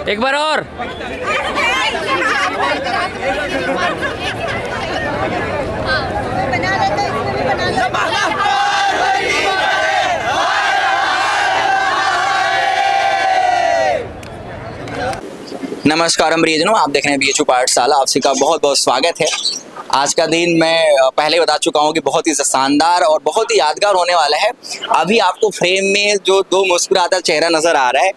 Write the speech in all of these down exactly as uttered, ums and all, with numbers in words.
एक बार और। नमस्कार प्रियजनों, आप देख रहे हैं बीएचयू पाठशाला। आप सबका बहुत बहुत स्वागत है। आज का दिन मैं पहले बता चुका हूँ कि बहुत ही शानदार और बहुत ही यादगार होने वाला है। अभी आपको फ्रेम में जो दो मुस्कुराता चेहरा नजर आ रहा है,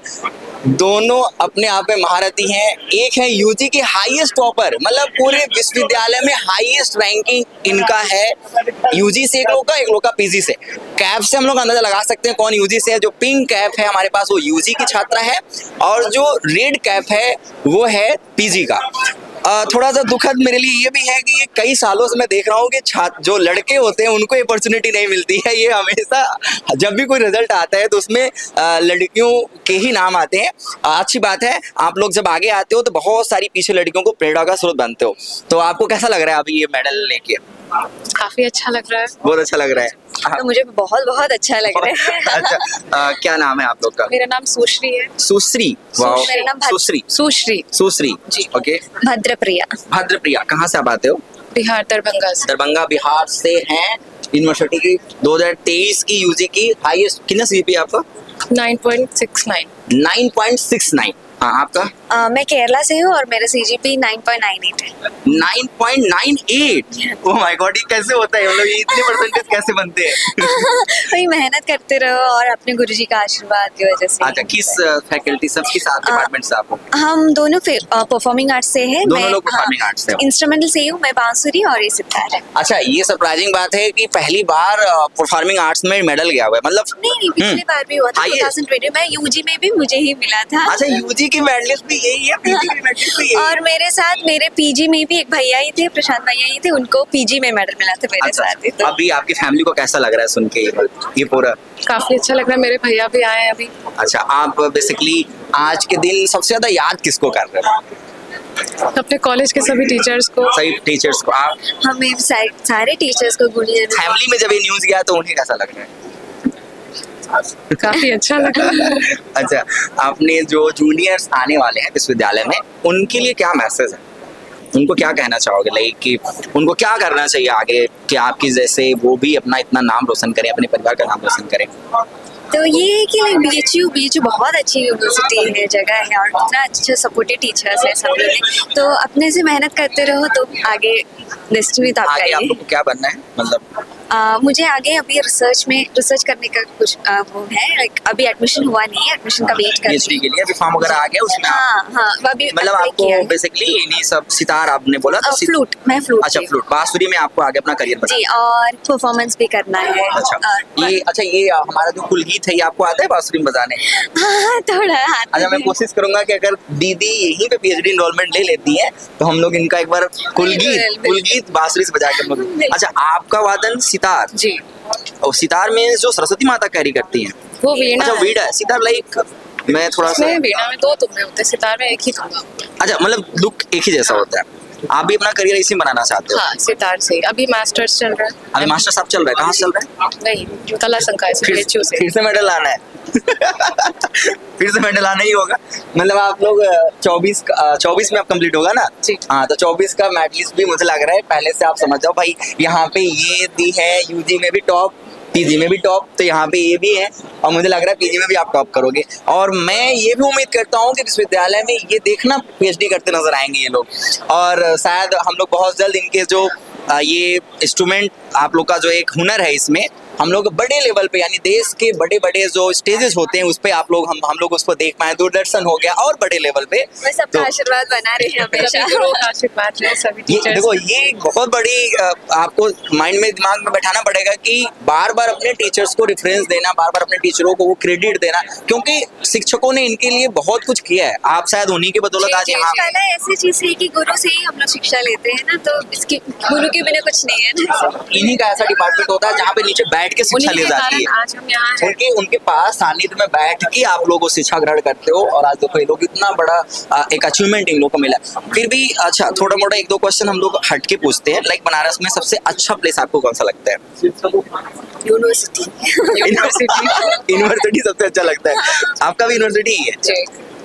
दोनों अपने आप में महारथी हैं। एक है यूजी के हाईएस्ट टॉपर, मतलब पूरे विश्वविद्यालय में हाईएस्ट रैंकिंग इनका है। यूजी से एक लोग का, एक लोग का पीजी से। कैप से हम लोग अंदाजा लगा सकते हैं कौन यूजी से है। जो पिंक कैप है हमारे पास वो यूजी की छात्रा है, और जो रेड कैप है वो है पीजी का। आ, थोड़ा सा दुखद मेरे लिए ये भी है कि ये कई सालों से मैं देख रहा हूँ कि छात्र जो लड़के होते हैं उनको अपॉर्चुनिटी नहीं मिलती है। ये हमेशा जब भी कोई रिजल्ट आता है तो उसमें आ, लड़कियों के ही नाम आते हैं। अच्छी बात है, आप लोग जब आगे आते हो तो बहुत सारी पीछे लड़कियों को प्रेरणा का स्रोत बनते हो। तो आपको कैसा लग रहा है अभी ये मेडल लेके? काफी अच्छा लग रहा है। बहुत अच्छा लग रहा है। तो मुझे बहुत बहुत अच्छा लग रहा है। अच्छा, आ, क्या नाम है आप लोग का? मेरा नाम सुश्री है। सुश्री? मेरा नाम सुश्री। सुश्री सुश्री जी। ओके। भद्रप्रिया। भद्रप्रिया, कहाँ से आप आते हो? बिहार, दरभंगा से। दरभंगा बिहार से हैं। यूनिवर्सिटी की दो हज़ार तेईस की यूजी की हाईएस्ट कितना सीजीपी आपका? Nine point six nine. Nine point six nine. हाँ, आपका? uh, मैं केरला से हूँ और मेरा CGP nine point nine eight है। Nine point nine eight? Oh my God, ये कैसे होता है? मतलब ये इतने परसेंटेज कैसे बनते हैं? वही मेहनत करते रहो और अपने गुरुजी का आशीर्वाद की वजह से। अच्छा, किस फैकल्टी सब किस डिपार्टमेंट से आप हो? हम दोनों परफॉर्मिंग आर्ट्स से हैं। दोनों लोग परफॉर्मिंग आर्ट्स से हो? इंस्ट्रूमेंटल से हूँ मैं, बांसुरी और ये सितार है। अच्छा, ये सरप्राइजिंग बात है कि पहली बार परफॉर्मिंग आर्ट्स में मेडल गया हुआ है। मतलब नहीं नहीं, पिछली बार भी हुआ था दो हज़ार बीस में। यूजी में भी मुझे ही मिला था। अच्छा, यूजी की मेडलिस्ट भी यही है, पीजी की मेडलिस्ट भी यही है। और मेरे साथ मेरे पीजी में भी एक भैया ही थे, प्रशांत भैया ही थे, उनको पीजी में मेडल मिला था मेरे अच्छा, साथ ही। तो अभी आपकी फैमिली को कैसा लग रहा है सुन के ये पूरा? काफी अच्छा लग रहा है, मेरे भैया भी आए हैं अभी। अच्छा, आप बेसिकली आज के दिन सबसे ज्यादा याद किसको कर रहे हो? अपने कॉलेज के सभी टीचर्स को। सही टीचर्स को। आप? हमें सारे टीचर्स को। फैमिली में जब ये न्यूज गया तो उन्हें कैसा लग रहा है? काफी अच्छा लग रहा है। अच्छा, आपने जो जूनियर्स आने वाले हैं विश्वविद्यालय में, उनके लिए क्या मैसेज है? उनको क्या कहना चाहोगे? लाइक कि उनको क्या करना चाहिए आगे कि आपकी जैसे वो भी अपना इतना नाम रोशन करें, अपने परिवार का नाम रोशन करें? तो ये है कि लाइक बीएचयू बीएचयू बहुत अच्छी यूनिवर्सिटी है, जगह है, और इतना अच्छे सपोर्टिव टीचर्स है सब लोग। तो अपने से मेहनत करते रहो तो आगे निश्चित आपका। आगे आप लोग को क्या बनना है? मतलब Uh, मुझे आगे अभी रिसर्च में रिसर्च करने का कुछ uh, वो है। लाइक अभी एडमिशन हुआ नहीं है, एडमिशन का वेट कर रही हूं। के लिए अभी फॉर्म वगैरह आ गया उसमें? हाँ हाँ, अभी मतलब आपको बेसिकली इन्हीं सब सितार आपने बोला था? फ्लूट, मैं फ्लूट। अच्छा, फ्लूट बांसुरी में आपको आगे अपना करियर बनाना जी, और परफॉर्मेंस भी करना है। अच्छा, ये अच्छा ये हमारा जो कुलगीत है ये आपको आता है बांसुरी में बजाने? हाँ, थोड़ा। अच्छा, मैं कोशिश करूंगा कि अगर दीदी यहीं पे पीएचडी एनरोलमेंट ले लेती है तो हम लोग इनका एक बार कुलगीत कुलगीत बांसुरी से बजा के। अच्छा, आपका वादन सितार? जी। और सितार में जो सरस्वती माता कैरी करती हैं वो वीणा। अच्छा, वीणा है। सितार लाइक मैं थोड़ा सा वीणा में दो तुम्बे होते हैं, सितार में एक ही तुम्बा होता है। अच्छा, मतलब लुक एक ही जैसा होता है। आप भी अपना करियर इसी में बनाना चाहते हो? हाँ, सितार से। अभी मास्टर्स चल रहा है। अभी मास्टर्स आप चल रहा है? कहाँ से चल रहा है? नहीं, कला संकाय से, बीएचयू से। फिर से मेडल आना है? फिर से मेडल आना ही होगा। मतलब आप लोग चौबीस चौबीस में आप कंप्लीट होगा ना? हाँ, तो चौबीस का मेडलिस्ट भी मुझे लग रहा है पहले से आप समझ जाओ भाई। यहाँ पे ये भी है, यूजी में भी टॉप, पीजी में भी टॉप, तो यहाँ पे ये भी है, और मुझे लग रहा है पीजी में भी आप टॉप करोगे। और मैं ये भी उम्मीद करता हूँ कि विश्वविद्यालय में ये देखना पीएचडी करते नजर आएंगे ये लोग, और शायद हम लोग बहुत जल्द इनके जो ये इंस्ट्रूमेंट आप लोग का जो एक हुनर है इसमें हम लोग बड़े लेवल पे, यानी देश के बड़े बड़े जो स्टेजेस होते हैं उस पे आप लोग हम हम लोग उसको देख पाए। दूरदर्शन हो गया और बड़े लेवल पे। मैं सबका आशीर्वाद बना रही हूं हमेशा। आशीर्वाद है सभी टीचर्स। देखो, ये बहुत बड़ी आपको माइंड में दिमाग में बैठाना पड़ेगा कि बार बार अपने टीचर्स को रेफरेंस देना, बार बार अपने टीचरों को वो क्रेडिट देना, क्योंकि शिक्षकों ने इनके लिए बहुत कुछ किया है। आप शायद उन्हीं की बदौलत आज यहाँ। ऐसी चीज है कि गुरु से ही हम लोग शिक्षा लेते हैं ना, तो इसकी गुरु के बिना कुछ नहीं है ना। इन्हीं का ऐसा डिपार्टमेंट होता है जहाँ पे नीचे बैठ के शिक्षा ली जाती है। आज हम यहाँ हैं। उनके उनके पास सानिध्य में बैठ के आप लोग शिक्षा ग्रहण करते हो, और आज देखो ये लोग इतना बड़ा एक अचीवमेंट इन लोग को मिला। फिर भी अच्छा, थोड़ा मोटा एक दो क्वेश्चन हम लोग हट के पूछते हैं। लाइक बनारस में सबसे अच्छा प्लेस आपको कौन सा लगता है? यूनिवर्सिटी। यूनिवर्सिटी यूनिवर्सिटी सबसे अच्छा लगता है। आपका भी यूनिवर्सिटी ही है?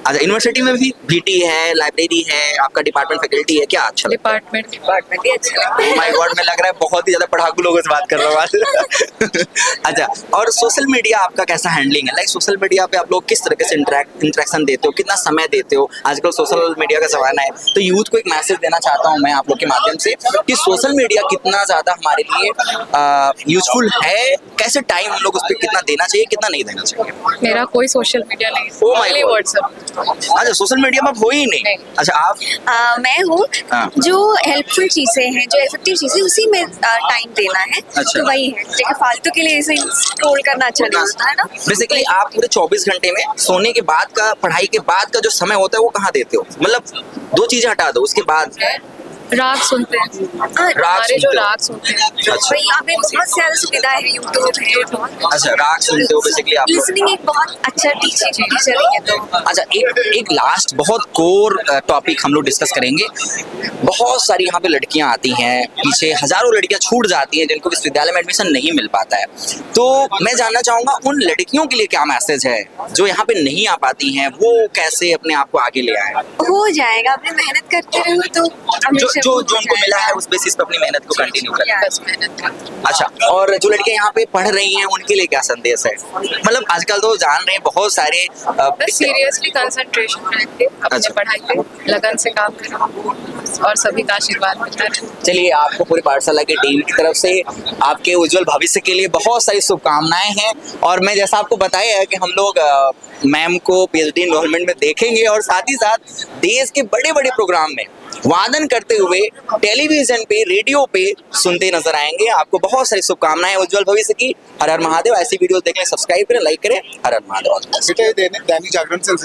अच्छा, यूनिवर्सिटी में भी बीटी है, लाइब्रेरी है, आपका डिपार्टमेंट फैकल्टी है, क्या अच्छा लगता डिपार्टमेंट डिपार्टमेंट ही अच्छा लगता है? माय गॉड, मैं लग रहा है बहुत ही ज्यादा पढ़ाकू लोगों से बात कर रहा हूँ आज। अच्छा, और सोशल मीडिया आपका कैसा हैंडलिंग है? लाइक सोशल मीडिया पे आप लोग किस तरीके से इंटरेक्शन देते हो, कितना समय देते हो? आजकल सोशल मीडिया का जमाना है, तो यूथ को एक मैसेज देना चाहता हूँ मैं आप लोग के माध्यम से कि सोशल मीडिया कितना ज्यादा हमारे लिए यूजफुल है, कैसे टाइम हम लोग उस पर कितना देना चाहिए, कितना नहीं देना चाहिए? मेरा कोई सोशल मीडिया नहीं, Oh my only God. WhatsApp. अच्छा, सोशल मीडिया में आप हो ही नहीं, नहीं। अच्छा आप आ, मैं हूँ हाँ। जो हेल्पफुल चीजें हैं, जो इफेक्टिव चीजें, उसी में टाइम देना है। अच्छा। तो वही है, लेकिन फालतू के लिए ऐसे स्क्रॉल करना अच्छा नहीं होता है ना। बेसिकली आप पूरे चौबीस घंटे में सोने के बाद का, पढ़ाई के बाद का जो समय होता है वो कहाँ देते हो? मतलब दो चीजें हटा दो, उसके बाद राग सुनते हैं, राग हमारे जो सुनते हो? राग सुनते हैं। अच्छा। भाई यहाँ पे बहुत सारी सुविधा है, यूट्यूब है बहुत। अच्छा, राग सुनते हो बेसिकली आप लोग। लिसनिंग एक बहुत अच्छा टीचर टीचर है तो। अच्छा, एक एक लास्ट बहुत कोर टॉपिक हम लोग डिस्कस करेंगे। बहुत सारी यहाँ पे लड़कियाँ आती हैं, पीछे हजारों लड़कियाँ छूट जाती हैं जिनको विश्वविद्यालय में एडमिशन नहीं मिल पाता है। तो मैं जानना चाहूँगा उन लड़कियों के लिए क्या मैसेज है जो यहाँ पे नहीं आ पाती हैं, वो कैसे अपने आप को आगे ले आए? हो जाएगा, अपनी मेहनत करते रहो तो जो हमेशा जो हो जो उनको मिला है उस बेसिस पे अपनी मेहनत को कंटिन्यू करें। बस मेहनत करो। अच्छा, और जो लड़कियां यहाँ पे पढ़ रही हैं उनके लिए क्या संदेश है? मतलब आजकल तो जान रहे हैं बहुत सारे अ, बस सीरियसली कंसंट्रेशन रखे अपने अच्छा। पढ़ाई पे, लगन से काम करो और सभी का आशीर्वाद मिलता रहे। चलिए, आपको पूरी पाठशाला की टीम की तरफ से आपके उज्जवल भविष्य के लिए बहुत सारी शुभकामनाएं हैं। और मैं जैसा आपको बताया है कि हम लोग मैम को पीएचडी इनरोलमेंट में देखेंगे और साथ ही साथ देश के बड़े बड़े प्रोग्राम में वादन करते हुए टेलीविजन पे, रेडियो पे सुनते नजर आएंगे। आपको बहुत सारी शुभकामनाएं उज्जवल भविष्य की। हर हर महादेव। ऐसी वीडियोस देखने सब्सक्राइब करें, लाइक करें। हर हर महादेव। दैनिक जागरण से